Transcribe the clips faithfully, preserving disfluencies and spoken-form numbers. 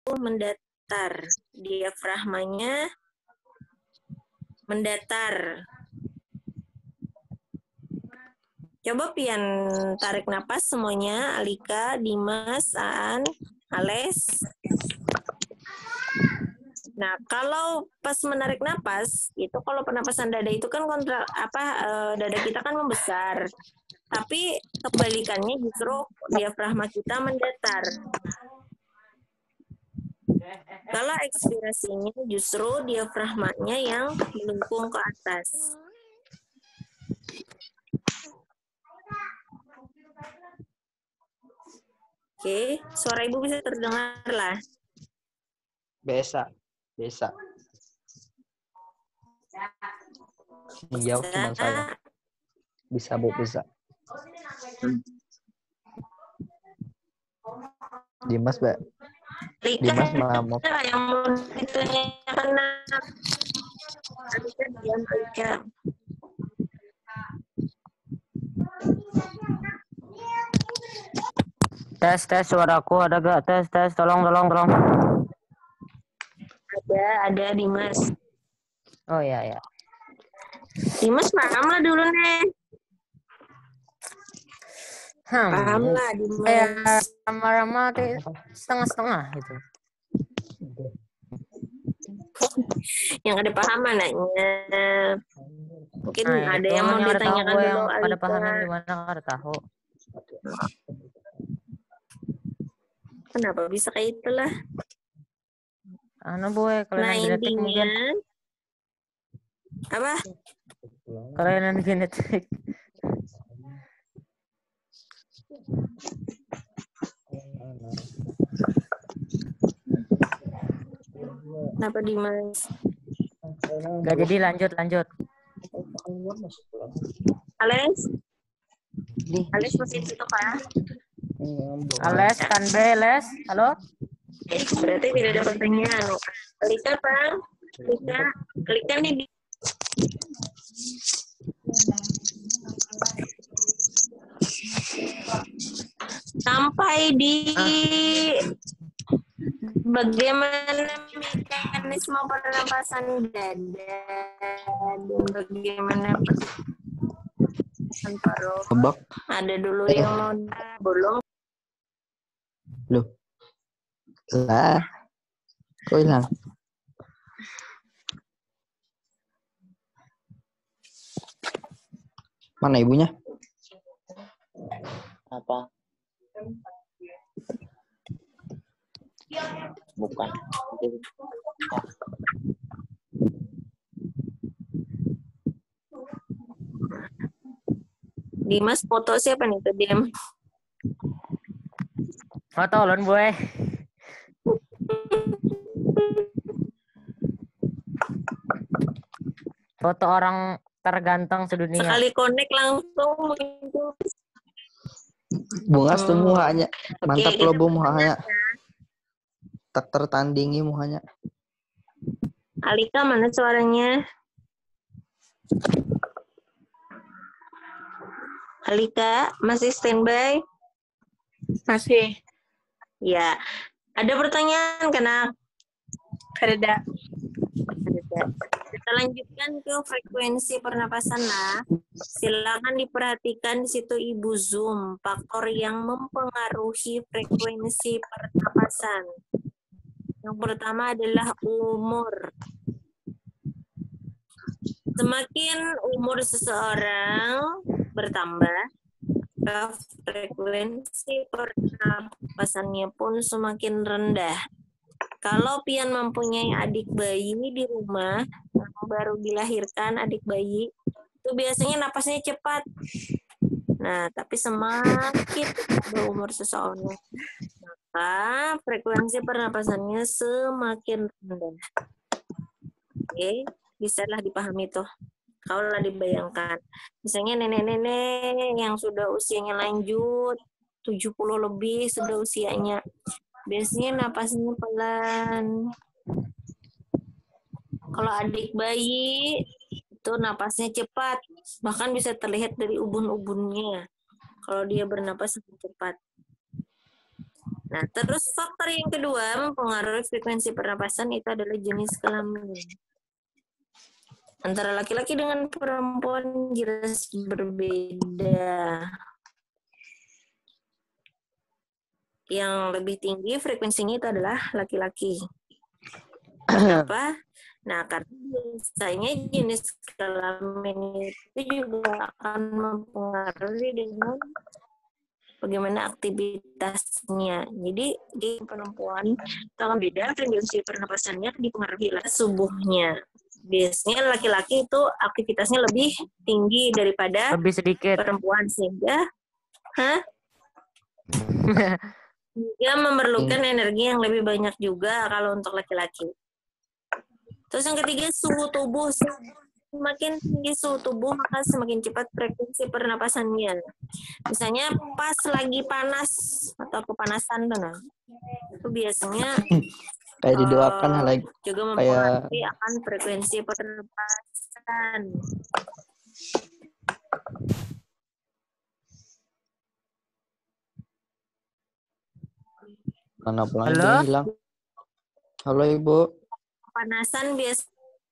mendatar. Diafragmanya mendatar. Coba pian tarik napas semuanya. Alika, Dimas, Aan, Ales. Nah, kalau pas menarik napas, itu kalau pernapasan dada itu kan kontra apa eh, dada kita kan membesar. Tapi kebalikannya justru diafragma kita mendatar. Kalau ekspirasinya justru diafragmanya yang melengkung ke atas. Oke, suara ibu bisa terdengar lah. Bisa, bisa. Yang jauh cuma saya. Bisa, Bu, bisa. Dimas, Mbak. Dimas mau yang mau ditanyakan Alika diam Alika. Tes, tes, suaraku ada gak? Tes, tes, tolong, tolong, tolong. Ada, ada Dimas. Oh ya, ya. Dimas paham lah dulu nih. Hmm, Paham lah Dimas. kayak sama-sama setengah-setengah gitu. Yang ada paham anaknya. Mungkin Nah, ada itu yang mau yang ada tahu ditanyakan gue dulu yang pada Alika. pahamnya gimana ada tahu. Kenapa bisa kayak itulah? Anu boy, kelainan Nah genetik intinya mungkin. apa? Kelainan genetik. Kenapa Dimas? Gak jadi lanjut, lanjut. Ales? Ales masih tutup ya? Ales, kan B, Les. Halo? Eh, berarti tidak ada pertanyaan. Alika, Bang. Alika, Alika nih. Di... Sampai di bagaimana mekanisme pernapasan dada dan bagaimana pernapasan paru. Kebak. Ada dulu yang mau bolong. Loh. Lah. Kok hilang? Mana ibunya? Apa? Bukan. Dimas foto siapa nih tuh Dim? Foto lon boy. Foto orang terganteng sedunia. Sekali connect langsung muncul. Bunga Hmm. semua hanya. Mantap Oke, loh kita Bu muhanya. Tak tertandingi muhanya. Alika mana suaranya? Alika masih standby? Masih. Ya. Ada pertanyaan kena? Ada. Kita lanjutkan ke frekuensi pernapasan lah. Silakan diperhatikan di situ Ibu Zoom faktor yang mempengaruhi frekuensi pernapasan. Yang pertama adalah umur. Semakin umur seseorang bertambah, frekuensi pernapasannya pun semakin rendah. Kalau pian mempunyai adik bayi di rumah yang baru dilahirkan adik bayi, itu biasanya napasnya cepat. Nah, tapi semakin berumur seseorang, maka frekuensi pernapasannya semakin rendah. Oke, bisalah dipahami tuh. Kalau lah dibayangkan, misalnya nenek-nenek yang sudah usianya lanjut, tujuh puluh lebih sudah usianya, biasanya napasnya pelan. Kalau adik bayi itu napasnya cepat, bahkan bisa terlihat dari ubun-ubunnya kalau dia bernapas sangat cepat. Nah, terus faktor yang kedua mempengaruhi frekuensi pernapasan itu adalah jenis kelamin. Antara laki-laki dengan perempuan jelas berbeda. Yang lebih tinggi frekuensinya itu adalah laki-laki. Kenapa? Nah, karena biasanya jenis kelamin itu juga akan mempengaruhi dengan bagaimana aktivitasnya. Jadi di perempuan itu akan beda, frekuensi pernapasannya dipengaruhi oleh subuhnya. Biasanya laki-laki itu aktivitasnya lebih tinggi daripada Lebih sedikit. perempuan, sehingga hah? Dia memerlukan energi yang lebih banyak juga kalau untuk laki-laki. Terus yang ketiga, suhu tubuh. Semakin tinggi suhu tubuh, maka semakin cepat frekuensi pernapasannya. Misalnya pas lagi panas atau kepanasan, nah, itu biasanya kayak didoakan uh, lagi juga kayak mempengaruhi akan frekuensi pernapasan. mana pulang ibunya hilang. Halo Ibu. Panasan biasa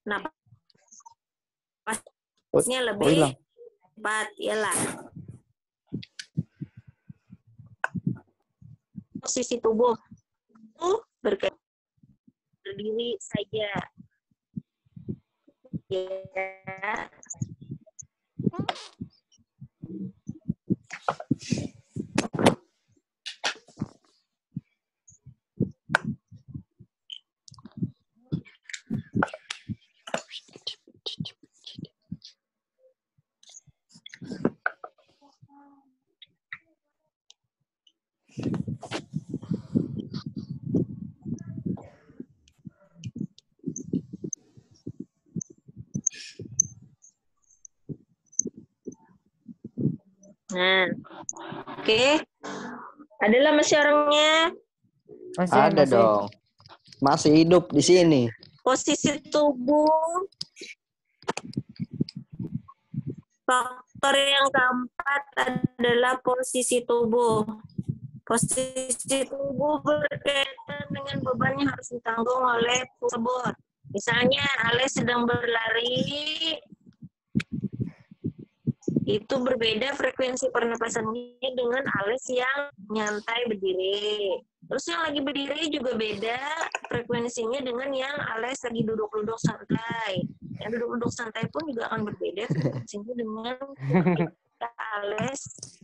napasnya Oh, lebih hilang. cepat, iyalah. Posisi tubuh itu bergerak berdiri saja. Ya. Nah, oke. Okay. Adalah masih orangnya? Masih, ada masih. dong. Masih hidup di sini. Posisi tubuh. Faktor yang keempat adalah posisi tubuh. Posisi tubuh berkaitan dengan beban yang harus ditanggung oleh tersebut. Misalnya, Ales sedang berlari, itu berbeda frekuensi pernapasannya dengan Ales yang nyantai berdiri. Terus yang lagi berdiri juga beda frekuensinya dengan yang Ales lagi duduk-duduk santai. Yang duduk-duduk santai pun juga akan berbeda frekuensinya dengan ketika Ales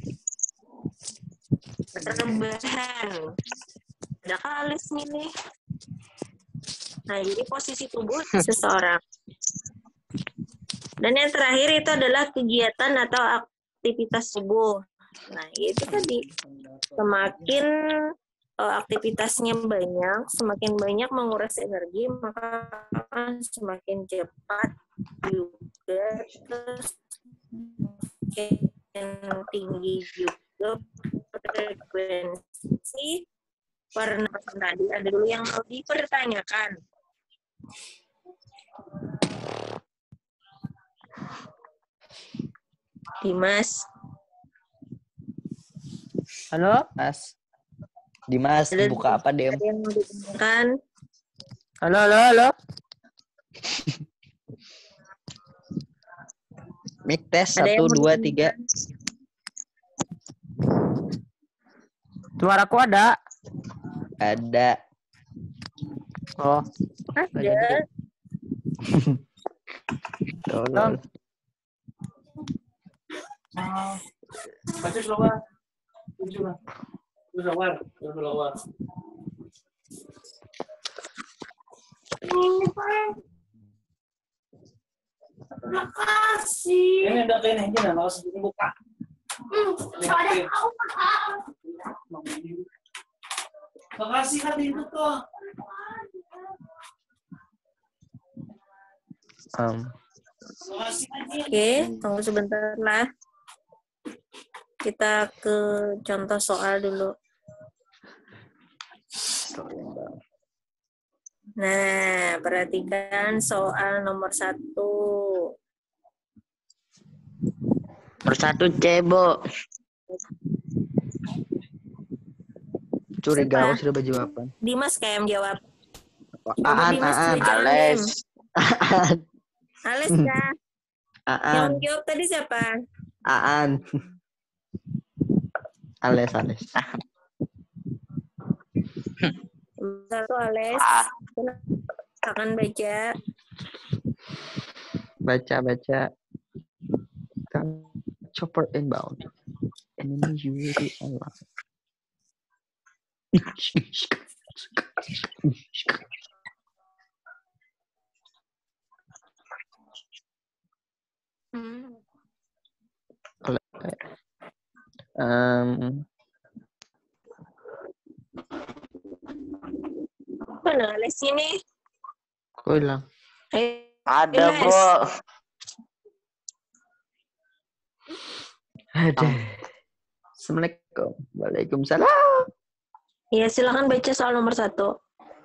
rebahan. Adakah Ales nih? Nah, jadi posisi tubuh seseorang. Dan yang terakhir itu adalah kegiatan atau aktivitas tubuh. Nah, itu tadi. Semakin uh, aktivitasnya banyak, semakin banyak menguras energi, maka akan semakin cepat juga, terus semakin tinggi juga frekuensi pernapasan tadi. Ada dulu yang mau dipertanyakan. Dimas. Halo? Mas. Dimas, Ada buka apa, Dem? yang mau ditanyakan? Halo, halo, halo. Mic tes, Ada yang satu, mau dua, ditanyakan? tiga. Suaraku ada? Ada. Oh. Ada. Tolong. Pasti keluar. Keluar. Keluar. Keluar. Terima kasih. Ini udah kalian aja nah, langsung buka. Hmm, ada kau. Terima kasih kan itu tuh. Um. Oke, tunggu sebentar lah. Kita ke contoh soal dulu. Nah, perhatikan soal nomor satu. Nomor satu C, Bu. curiga Siapa? aku sudah berjawaban. Dimas kayak yang jawab. Coba Aan, Dimas Aan. juga jangan Ales. diem. Aan. Ales kah? Yang Aan. jawab tadi siapa? Aan. Ales, Ales. Satu Ales. Ah. Silakan baca. Baca, baca. Chopper inbound. Enemy U A V online. Hmm. Um, Mana Ales ini? Kau hilang. Ayo, Ada, Les. Bo. Ada. Assalamualaikum. Waalaikumsalam. Ya, silakan baca soal nomor satu.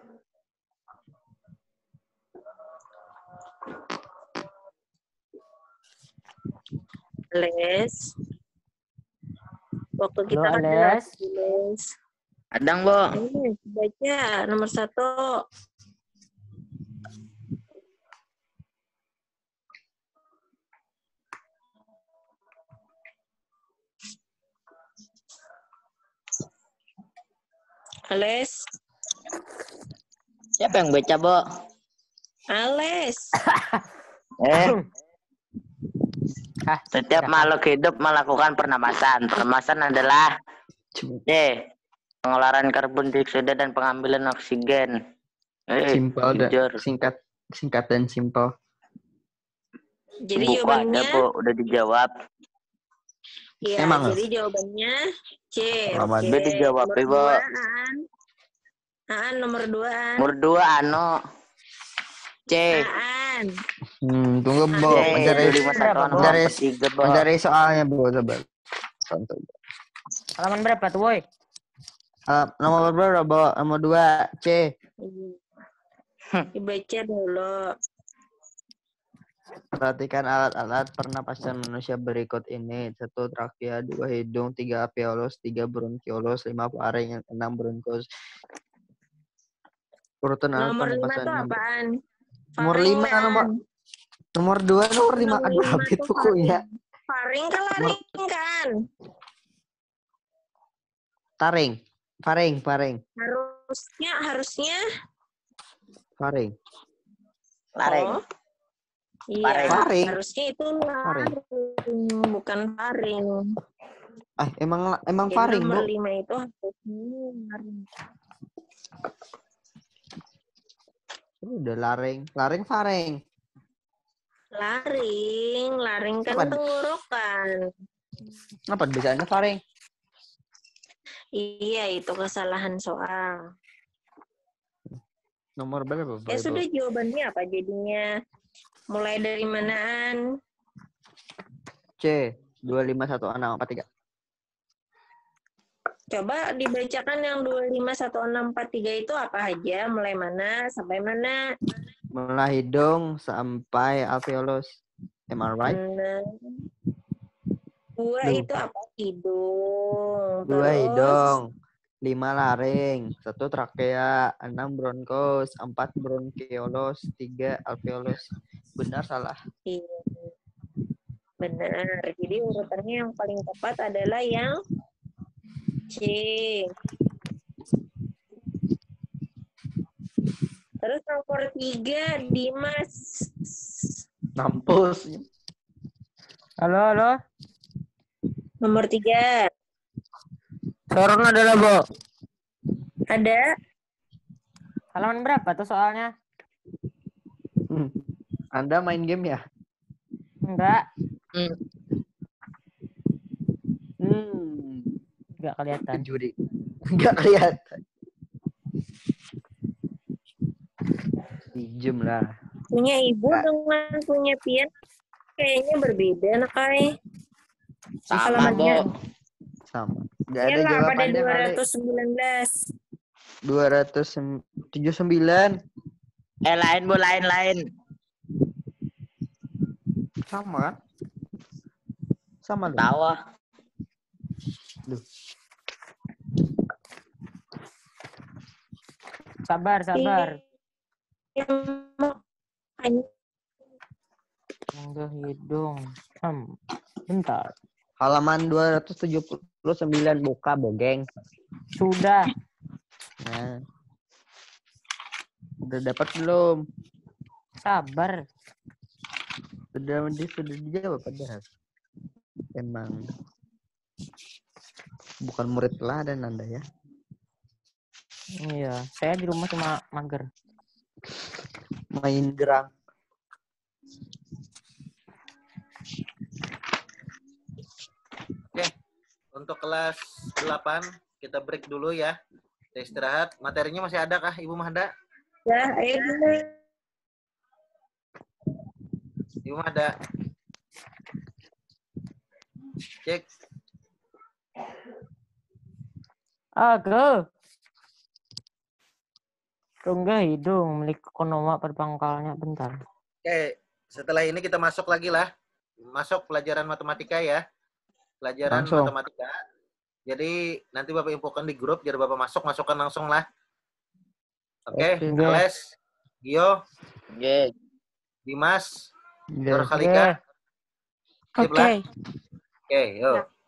Les. Waktu kita Halo, kan Les. Les. Adang, Bo. Ini baca nomor satu. Ales. Siapa yang baca, Bo? Ales. Eh, Ah, setiap silakan. makhluk hidup melakukan pernapasan. Pernapasan adalah C. Pengeluaran karbon dioksida dan pengambilan oksigen. Eh, Simpel dan jujur. singkat, singkat dan simpel. Jadi Buku ada, jawabannya, Bo. Udah dijawab. ya, Emang? jadi jawabannya C. Aman. Oke. Udah dijawab, Nomor Bo. dua, Aan. Aan, nomor dua, Aan. Nomor dua, Ano. C. Aan. Hmm, tunggu, Bo. C. Mencari, dua lima satu enam mencari, empat tiga, Bo. mencari soalnya, Bo. Coba. Contoh. Halaman berapa tuh, Boy? Uh, nomor berapa, Bo? Nomor dua, C. Dibaca dulu. Perhatikan alat-alat pernapasan manusia berikut ini. Satu trakea, dua hidung, tiga alveolus, tiga bronkiolus, lima faring, enam bronkus. Urutan alat Nomor lima pernapasan. tuh yang ber- apaan? Nomor lima, Faring, nomor Aan. nomor dua, nomor lima. Nomor Aduh, lima habis tuh bukunya. Faring kan laring kan? Taring, faring, faring, Harusnya, harusnya. faring. Laring. Oh. Iya, Faring. harusnya itu laring, bukan faring. Ah, emang emang Jadi faring, nomor Bo. lima itu harusnya laring. Udah laring, laring, faring. Laring, laring kan Apa? tenggorokan. Apa biasanya faring? Iya, itu kesalahan soal. Nomor berapa, Bo? Ya sudah, jawabannya apa jadinya? Mulai dari manaan? C, dua lima satu enam empat tiga. Coba dibacakan yang dua lima satu enam empat tiga itu apa aja? Mulai mana sampai mana? Mulai hidung sampai alveolus. Am I right? Nah, dua Duh. itu apa? Hidung. Dua Terus, hidung, lima laring, satu trakea, enam bronkos, empat bronkiolus, tiga alveolus. Benar salah? iya. Benar. Jadi urutannya yang paling tepat adalah yang C. Terus nomor tiga, Dimas. Mampus. Halo, halo. Nomor tiga. Sorong adalah, Bo. Ada? Halaman berapa tuh soalnya? Hmm. Anda main game ya? Enggak, Hmm. enggak kelihatan. Juri. Enggak kelihatan. Dijem lah. Punya ibu Nggak. dengan punya Pian kayaknya berbeda, Nakai. Sama, Bo. Sama. Enggak ada Iyalah, pada jawabannya dua kali. ratus sembilan belas. dua ratus tujuh puluh sembilan. Eh, lain, Bo. Lain, lain. Sama kan? Sama loh. Tawa. Duh. sabar, sabar. Tunggu hidung. Hmm, bentar. Halaman dua ratus tujuh puluh sembilan buka, Bogeng. Sudah. Nah. Udah dapat belum? Sabar. Sudah sudah dijawab padahal. Emang bukan murid teladan Anda ya. Iya, saya di rumah cuma mager. Main gerang. Oke, untuk kelas delapan kita break dulu ya. Kita istirahat. Materinya masih ada kah Ibu Mahda? Ya, ayo dulu. Ibu Mahda. Cek. Aga. Tunggu hidung milik konoma perpangkalnya bentar. Oke, setelah ini kita masuk lagi lah. Masuk pelajaran matematika ya. Pelajaran Langsung. matematika. Jadi nanti Bapak infokan di grup biar Bapak masuk, masukkan langsung lah. Oke, Oke. Ales, Gio, Oke. Dimas, Iya. Nur Khalika. Sip Oke. lah? Oke, yuk.